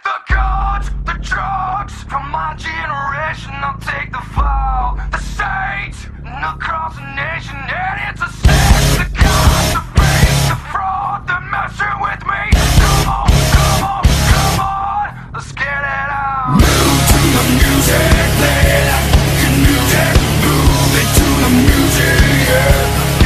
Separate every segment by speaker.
Speaker 1: the guns, the drugs from my generation. I'll take the fall, the states, and across the nation. And it's a sex, the guns, the fake, the fraud, they're messing with me. Come on, come on, come on, let's get it out. Move to the music, play that fucking music. Move it to the music, yeah.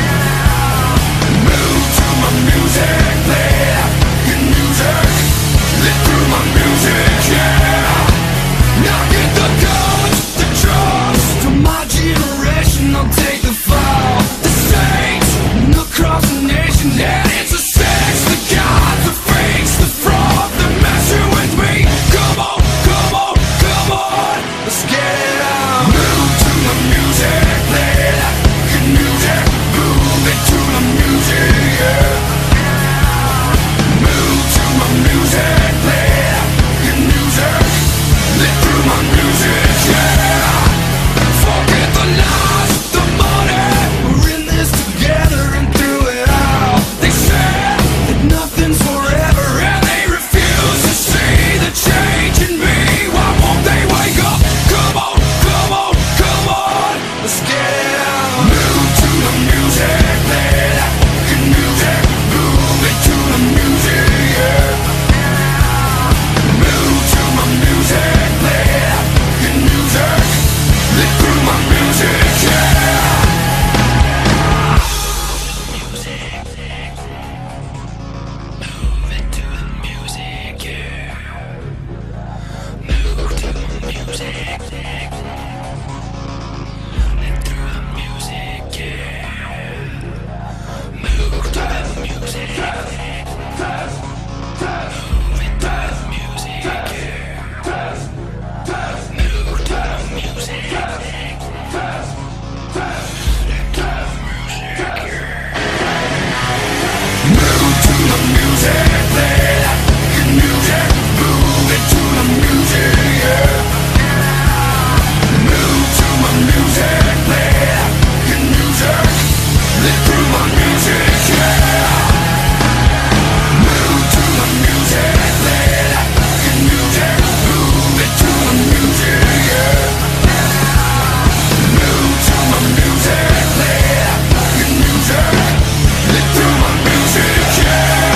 Speaker 1: Move to my music, play that fucking music. Live through my music, yeah. Now get the guns, the drugs to my generation. I'll take the fall, the states, and across the nation. And it's a sex, the gods, the fakes, the fraud, they're messing with me. Come on, come on, come on, let's get it out. Move to the music, play that fucking music. Move it to the music, yeah. Move to my music, play that fucking music. Live through my music, yeah. Forget the lies, the money. We're in this together and through it all. They said that nothing's forever, and they refuse to see the change in me. Why won't they wake up? Come on, come on, come on, let's get it out. Move to the music, play that fucking music. Move it to the music, yeah. Move to my music, play that fucking music. Live through my music, yeah. Move it to the music, yeah. Move to the music. Live through the music, yeah. Move to the music. Move it to the music, yeah. Move to the music. Move to the music, play that fucking music. Move it to the music, yeah. Move to my music, play that fucking music. Live through my music, yeah. Move to the music, play that fucking music. Move it to the music, yeah. Move to my music, play that fucking music. Live through my music, yeah.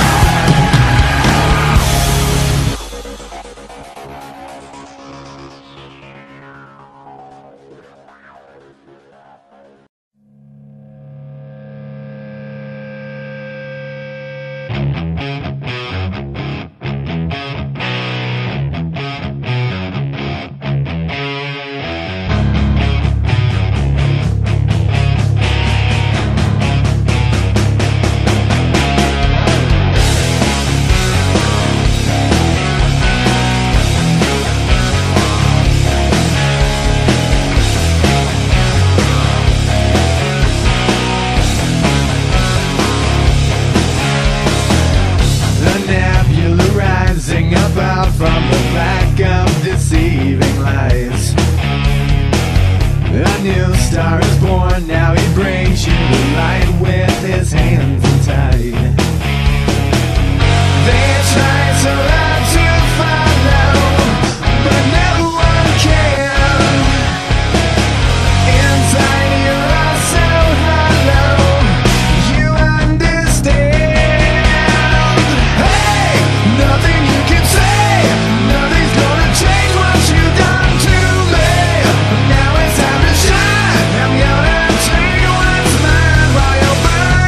Speaker 1: Now it's time to shine. I'm gonna take what's mine while you're burning.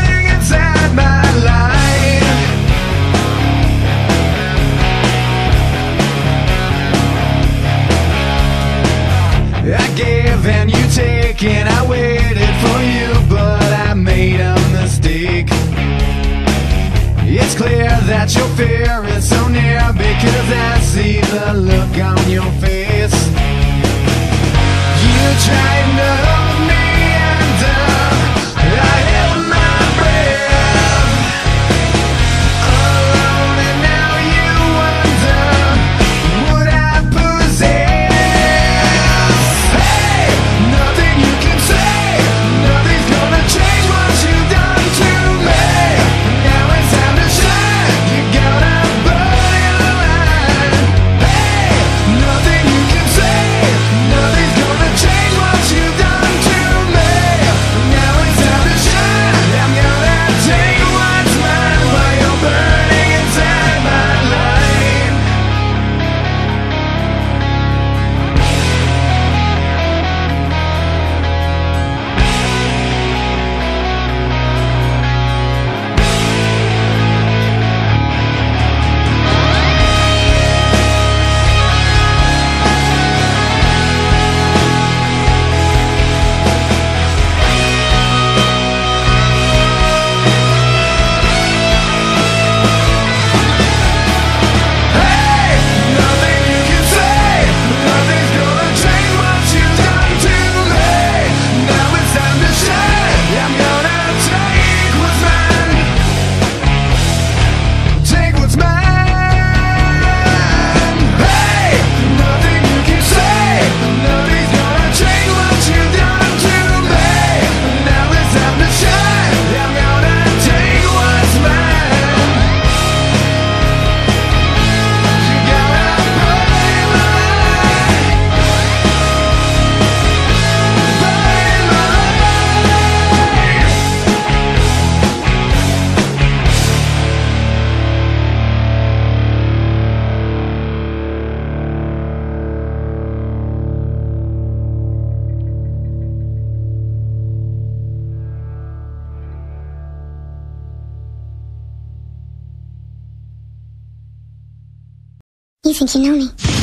Speaker 2: You think you know me?